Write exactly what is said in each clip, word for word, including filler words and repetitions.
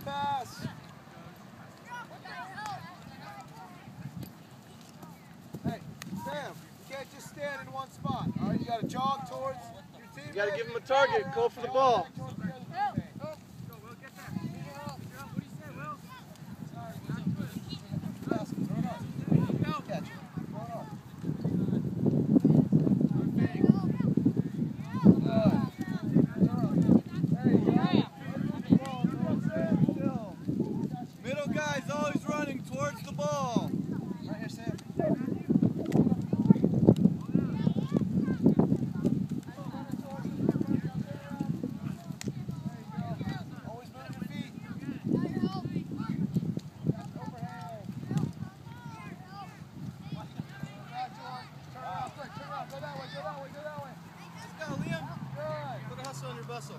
pass. Hey, Sam, you can't just stand in one spot. All right, you got to jog towards your team. You got to give him a target. Go for the ball. Middle guy's always running towards the ball. Right here, Sam. Always move your feet. Turn around, quick, turn around. Go that way, go that way, go that way. Let's go, Liam. Good. Put a hustle on your bustle.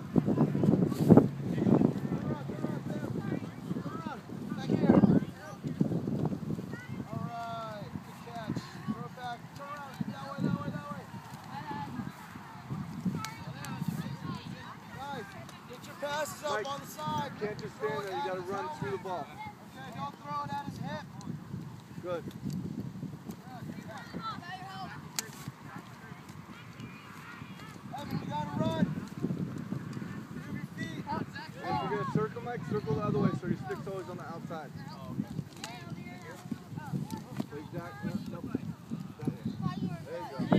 Passes up Mike, on the side. You can't just stand there, you got to run through the ball. Okay, don't throw it at his hip. Good. Evan, you got to run. Move your feet. If you're going to circle, Mike, circle the other way so your stick's always on the outside. Exactly. Nope. There you go.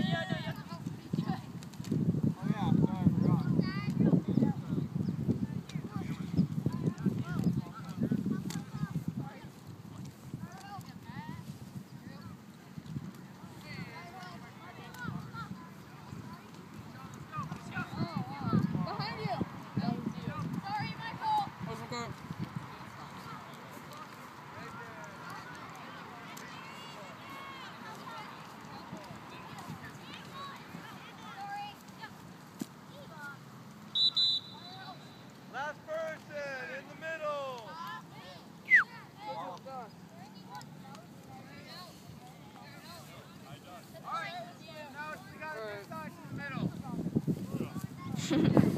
Ha ha ha.